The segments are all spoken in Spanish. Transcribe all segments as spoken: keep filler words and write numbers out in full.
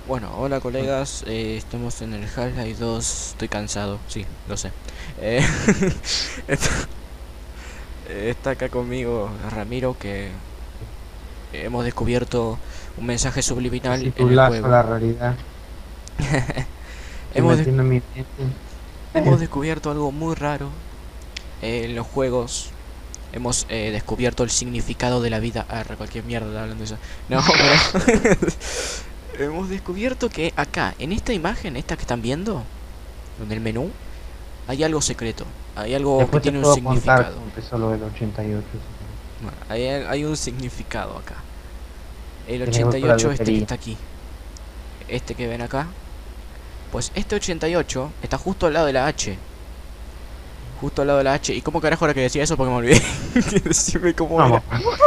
Bueno, hola colegas, eh, estamos en el Half-Life dos, estoy cansado, sí, lo sé. Eh, está, eh, está acá conmigo Ramiro, que hemos descubierto un mensaje subliminal Ese en el tulazo a juego. la realidad. Estoy Hemos, des- metiendo en mi mente. hemos descubierto algo muy raro eh, en los juegos. Hemos eh, descubierto el significado de la vida. Ah, cualquier mierda hablando de eso. No, pero hemos descubierto que acá, en esta imagen, esta que están viendo, en el menú, hay algo secreto, hay algo que Después te tiene un puedo contar significado. cómo empezó lo del ochenta y ocho. Si Bueno, hay, hay un significado acá. El querés, voy por la ochenta y ocho, este que lotería. está aquí, este que ven acá, pues este ochenta y ocho está justo al lado de la H. Justo al lado de la H. ¿Y cómo carajo era que decía eso? Porque me olvidé. Decime cómo era. Vamos.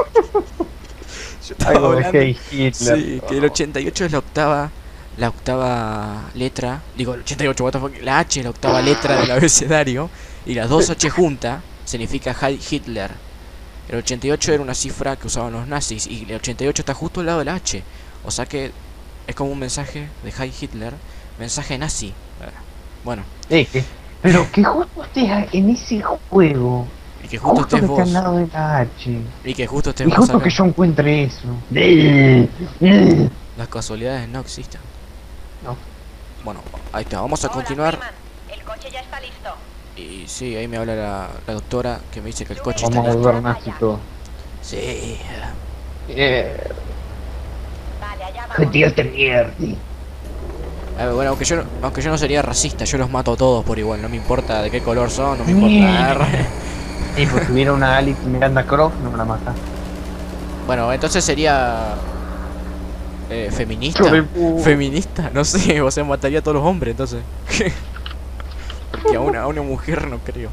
Yo estaba Algo de hablando. Hey Hitler. Sí, que el Oh. ochenta y ocho es la octava. La octava letra. Digo, el ochenta y ocho, what the fuck. La H es la octava letra del abecedario. Y las dos H juntas significa Heil Hitler. El ochenta y ocho era una cifra que usaban los nazis y el ochenta y ocho está justo al lado de la H. O sea que es como un mensaje de Heil Hitler, mensaje nazi. Bueno, Eh, que- pero que justo estés en ese juego. y que justo Justo estés que esté al vos. lado de la H. Y que justo estés Y vos justo acá. que yo encuentre eso. Eh, eh. Las casualidades no existen. No. Bueno, ahí está, vamos a Hola, continuar. Freeman. El coche ya está listo. Y sí, ahí me habla la, la doctora que me dice que el Sube coche y está Vamos a vamos listo. a volver la nazi playa. todo. Sí. Eh, Vale, allá vamos. Judío te mierde. A ver, bueno, aunque yo, no, aunque yo no sería racista, yo los mato a todos por igual. No me importa de qué color son, no me importa. Si pues tuviera una Alice Miranda Croft, no la mata. Bueno, entonces sería eh, feminista. Hijo de pu- Feminista, no sé, o sea, mataría a todos los hombres, entonces. Porque a una, a una mujer no creo.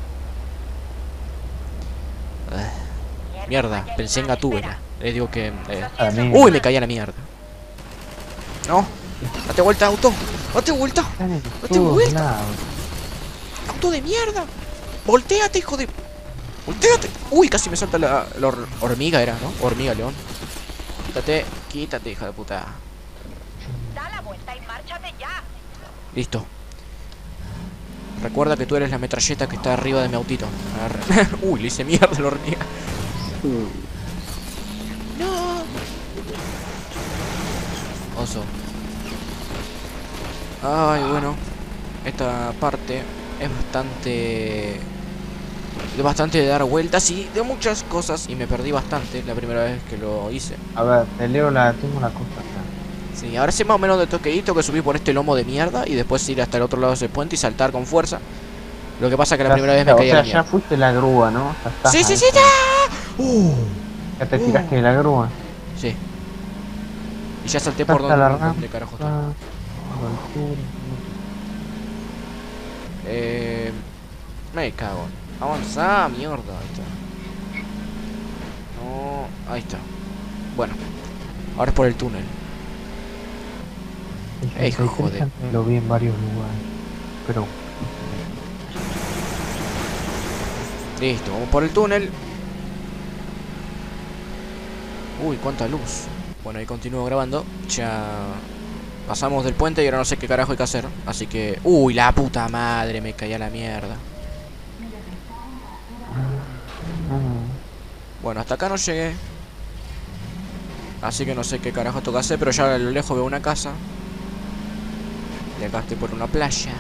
Ah, mierda, vaya pensé en animal, Gatúbela. espera. Le digo que. eh, A mí. Uy, me caí a la mierda. No, date vuelta, auto. Date vuelta. Están en Date todos vuelta. lados. Auto de mierda. Voltéate, hijo de. Voltéate. Uy, casi me salta la, la hor- hormiga, era, ¿no? Hormiga, león. Quítate, quítate, hija de puta. Da la vuelta y márchate ya. Listo. Recuerda que tú eres la metralleta que está arriba de mi autito. Arre. Uy, le hice mierda a la hormiga. No. Oso. Ay, bueno. Esta parte es bastante... Es bastante de dar vueltas y de muchas cosas. Y me perdí bastante la primera vez que lo hice. A ver, te leo la. Tengo la cosa acá. Sí, ahora sé más o menos de toqueíto que subí por este lomo de mierda. Y después ir hasta el otro lado de ese puente y saltar con fuerza. Lo que pasa es que la Ya, primera vez me ya, o caí a sea, la ya mierda. fuiste la grúa, ¿no? Ya estás Sí, sí, sí, adentro. ya. Uh, Ya te Uh. tiraste de la grúa. sí. Y ya salté por Salta la donde, rampa. donde carajo está. Altura. Eh, me cago. Avanza, mierda. Ahí está. No, ahí está. Bueno, ahora es por el túnel. El Ey, sesenta y tres joder. también lo vi en varios lugares. Pero. Listo, vamos por el túnel. Uy, cuánta luz. Bueno, ahí continúo grabando. Ya pasamos del puente y ahora no sé qué carajo hay que hacer. Así que... Uy, la puta madre, me caí a la mierda. Mm, Bueno, hasta acá no llegué. Así que no sé qué carajo toca hacer, pero ya a lo lejos veo una casa. Y acá estoy por una playa.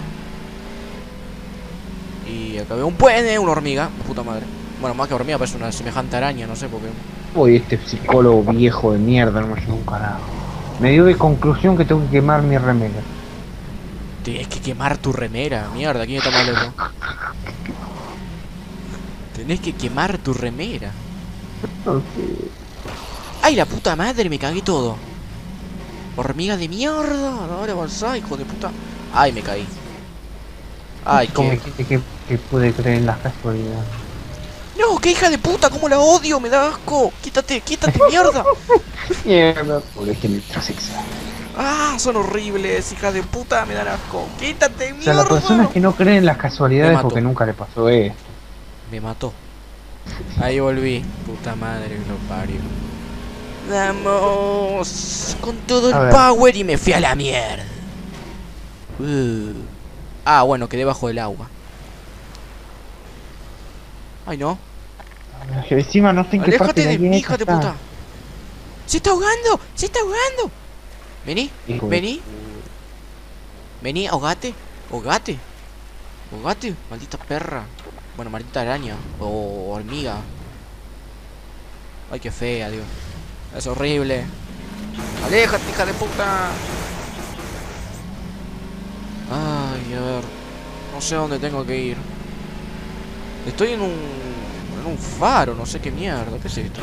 Y acá veo un puente, una hormiga. Puta madre. Bueno, más que hormiga, parece una semejante araña, no sé por qué. Uy, este psicólogo viejo de mierda no me ayudó un carajo. Me dio de conclusión que tengo que quemar mi remera. Tienes que quemar tu remera. Mierda, ¿quién está más loco? Tenés que quemar tu remera. ¡Ay, la puta madre! Me cagué todo. Hormiga de mierda. Ahora avanzá, hijo de puta. ¡Ay, me caí! ¡Ay, Como qué! gente que, que puede creer en las casualidades. ¡No, qué hija de puta! ¡Cómo la odio! ¡Me da asco! ¡Quítate, quítate, mierda! Mierda, por este metrosexual. ¡Ah! Son horribles, hija de puta, me dan asco. ¡Quítate, O sea, las mierda! personas que no creen en las Me casualidades mató. porque nunca le pasó esto. Me mató. Ahí volví. Puta madre que lo parió. Vamos. Con todo A el ver. power y me fui a la mierda. Uh. Ah, bueno, quedé bajo del agua. Ay, no. Encima no sé en qué parte Aléjate de la mí, guía hija de está. puta. ¡Se está ahogando! ¡Se está ahogando! Vení, Hijo de- vení. Vení, ahogate. Ahogate. Ahogate, maldita perra. Bueno, maldita araña. O hormiga. Ay, qué fea, Dios. Es horrible. Aléjate, hija de puta. Ay, a ver. No sé a dónde tengo que ir. Estoy en un... en un faro, no sé qué mierda. ¿Qué es esto?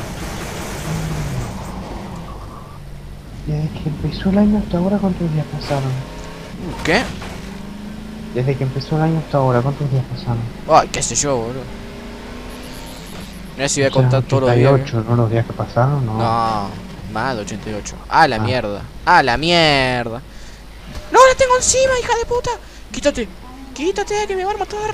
Desde que empezó el año hasta ahora, ¿cuántos días pasaron? ¿Qué? Desde que empezó el año hasta ahora, ¿cuántos días pasaron? Ay, qué sé yo, boludo. Mira si voy a O sea, contar todos los días. ochenta y ocho, ¿no? Los días que pasaron, no. No, más de ochenta y ocho. ¡Ah, la Ah. mierda! ¡Ah, la mierda! ¡No, la tengo encima, hija de puta! ¡Quítate! ¡Quítate, que me van a matar!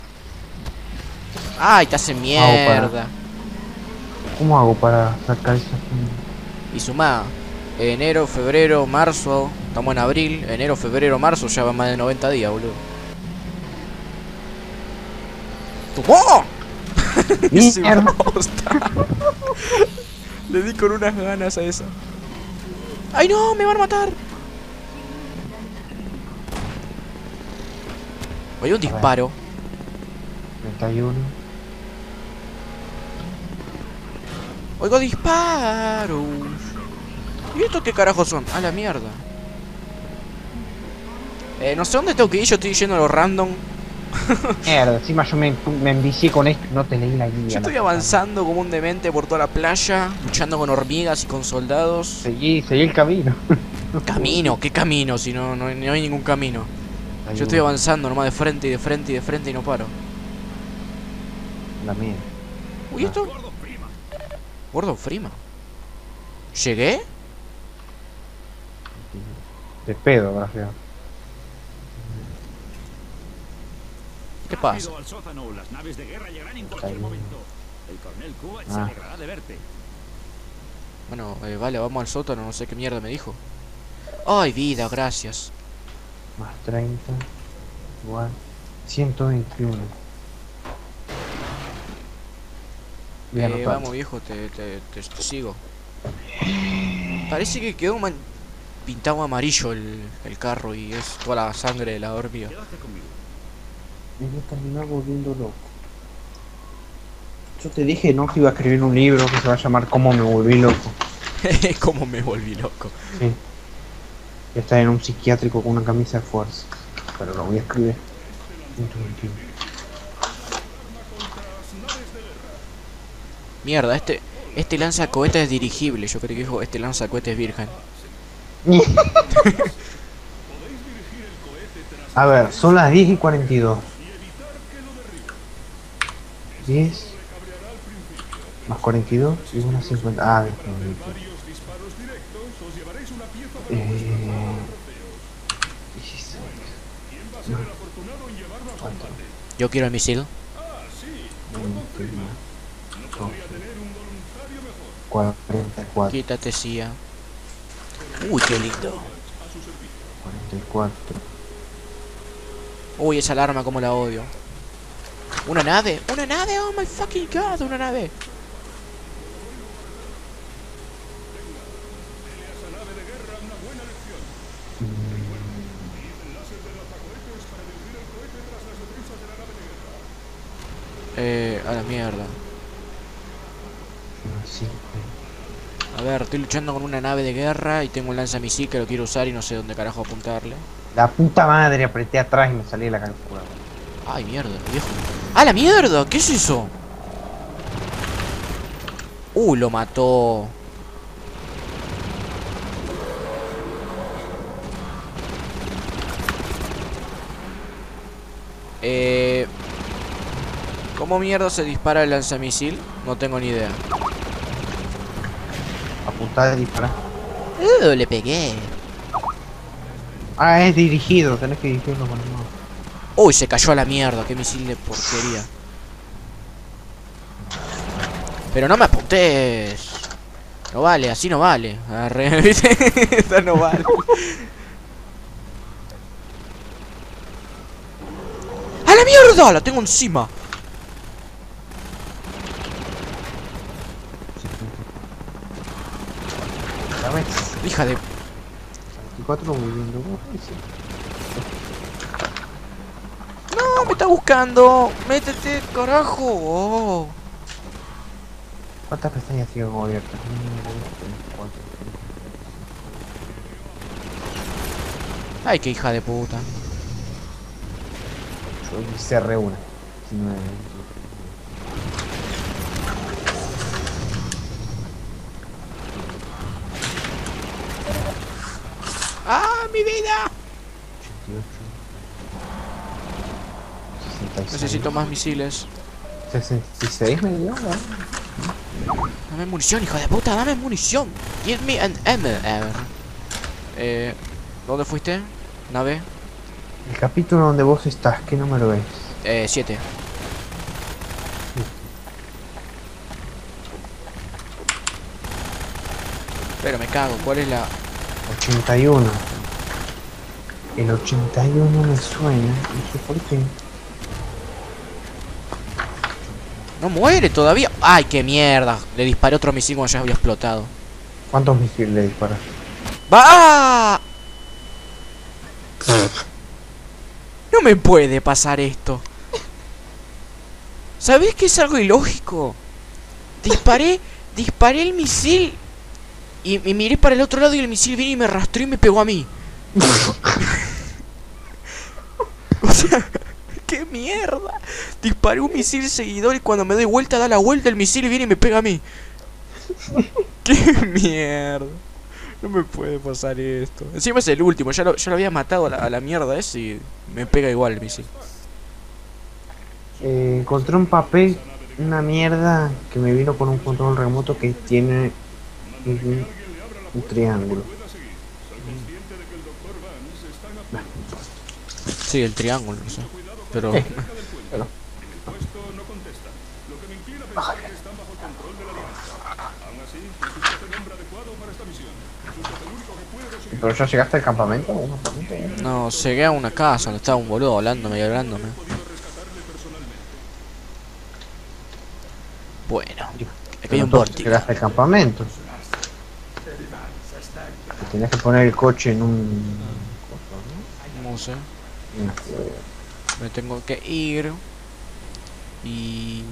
¡Ay, te hace mierda! ¿Cómo hago para sacar esa... Y sumá. Enero, febrero, marzo. Estamos en abril. Enero, febrero, marzo. Ya van más de noventa días, boludo. ¡Tomó! Hice una ¡Mierda! posta. Le di con unas ganas a esa. ¡Ay, no! ¡Me van a matar! Oye, un disparo. treinta y uno. Oigo disparos. ¿Y estos qué carajos son? A la mierda. Eh, no sé dónde tengo que ir, yo estoy yendo a lo random. Mierda, encima yo me, me envicié con esto, no te leí la guía. Yo estoy la avanzando como un demente por toda la playa, luchando con hormigas y con soldados. Seguí, seguí el camino. Camino, ¿qué camino? Si no, no, hay- no hay ningún camino. Yo estoy avanzando nomás de frente y de frente y de frente y no paro. La mía. Uy, ¿esto? Gordo Frima. ¿Llegué? De pedo, gracias. ¿Qué pasa? Al sótano, las naves de guerra llegarán en cualquier Ahí. momento. El coronel Kubat se Ah. alegrará de verte. Bueno, eh, vale, vamos al sótano, no sé qué mierda me dijo. Ay, vida, gracias. Más treinta. Igual. ciento veintiuno. Voy a Eh, anotar. vamos, viejo, te, te, te- te sigo. Parece que quedó man- pintado amarillo el, el carro y es toda la sangre de la hormiga. Quédate conmigo. Me voy a terminar volviendo loco. Yo te dije, no, que iba a escribir un libro que se va a llamar Cómo me volví loco. Cómo me volví loco. Sí. Voy a estar en un psiquiátrico con una camisa de fuerza. Pero lo voy a escribir. ciento veintiuno. Mierda, este este lanzacohetes es dirigible. Yo creo que dijo este lanzacohetes es virgen. A ver, son las diez y cuarenta y dos. diez más cuarenta y dos y una cincuenta. Ah, definitivamente. Eh, dieciséis. No. ¿Cuánto? Yo quiero el misil. veintiuno, doce, cuarenta y cuatro. Quítate, Cia. Uy, qué lindo. cuarenta y cuatro. Uy, esa alarma como la odio. Una nave, una nave, oh my fucking god, una nave. Eh, a la mierda. Sí. A ver, estoy luchando con una nave de guerra y tengo un lanzamisil que lo quiero usar y no sé dónde carajo apuntarle. La puta madre, apreté atrás y me salí de la calculadora. Ay, mierda, viejo. ¡Ah, la mierda! ¿Qué es eso? Uh, lo mató. Eh... ¿Cómo mierda se dispara el lanzamisil? No tengo ni idea. Apuntar y disparar. Uh, le pegué. Ah, es dirigido, tenés que dirigirlo con el mouse. Uy, se cayó a la mierda. Qué misil de porquería. Pero no me apuntes. No vale, así no vale. Arre, ¿viste? Esto no vale. ¡A la mierda! La tengo encima. ¿Sabes? Hija de... veinticuatro muriendo. No, me está buscando. Métete, carajo. Oh. ¿Cuántas pestañas tengo abiertas? Ay, qué hija de puta. Yo cerré una. diecinueve. ¡Ah, mi vida! ochenta y ocho. sesenta y seis. Necesito más misiles. sesenta y seis me dio, ¿no? Dame munición, hijo de puta, dame munición. Give me an ammo. A ver. Eh, ¿dónde fuiste? Nave. El capítulo donde vos estás, ¿qué número es? Eh, siete. Pero me cago, ¿cuál es la...? ochenta y uno. El ochenta y uno me suena, no sé por qué. No muere todavía. Ay, qué mierda. Le disparé otro misil cuando ya había explotado. ¿Cuántos misiles le disparas? ¡Va! No me puede pasar esto. ¿Sabés que es algo ilógico? Disparé, disparé el misil y, y miré para el otro lado y el misil vino y me arrastró y me pegó a mí. O sea, qué mierda. Disparé un misil seguidor y cuando me doy vuelta da la vuelta el misil y viene y me pega a mí. Qué mierda. No me puede pasar esto. Encima es el último, ya lo, ya lo había matado a la, a la mierda ese y me pega igual el misil. Eh, encontré un papel, una mierda que me vino con un control remoto que tiene un, un triángulo. Sí, el triángulo, no sé. Pero... Eh, pero- ¿Pero ya llegaste al campamento? ¿Un campamento? No, llegué a una casa donde estaba un boludo hablándome y hablándome. Bueno, aquí hay un vórtigo. Llegaste al campamento. Tenías que poner el coche en un... No sé, Una- me tengo que ir. Y...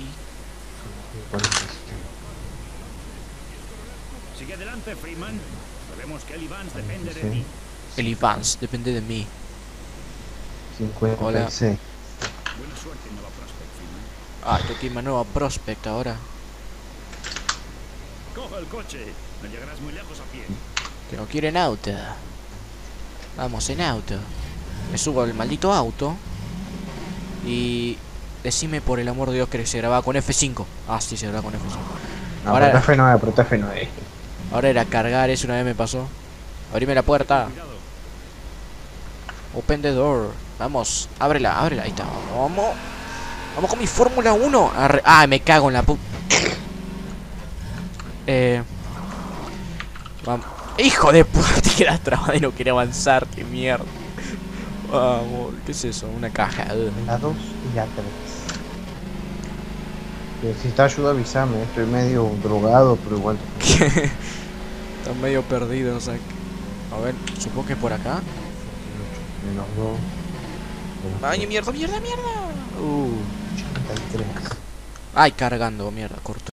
Sigue adelante, Freeman. Sabemos que el Ivans depende de Sí. ti. el Ivans, depende de mí. cincuenta y seis. Buena suerte en Nueva Prospect, Freeman. Ah, tengo que irme a Nueva Prospect ahora. Coja el coche. No llegarás muy lejos a pie. Tengo que ir en auto. Vamos, en auto. Me subo al maldito auto. Y... decime por el amor de Dios que se grababa con F cinco. Ah, sí, se grababa con F cinco. No, Ahora- pero F nueve, pero F nueve. Ahora era cargar, eso una vez me pasó. Abrime la puerta. Cuidado. Open the door. Vamos, ábrela, ábrela. Ahí está. Vamos. Vamos con mi Fórmula uno. Arre- Ah, me cago en la pu... Eh... Vamos. Hijo de puta, te quedas trabado y no quiere avanzar. Qué mierda. Vamos, ¿qué es eso? Una caja. Ugh. La dos y la tres. Si necesitas ayuda, avísame. Estoy medio drogado, pero igual. Está medio perdido, no sé. A ver, supongo que por acá. Menos dos. Ay, mierda, mierda, mierda. Uh. ochenta y tres. Ay, cargando, mierda, corto.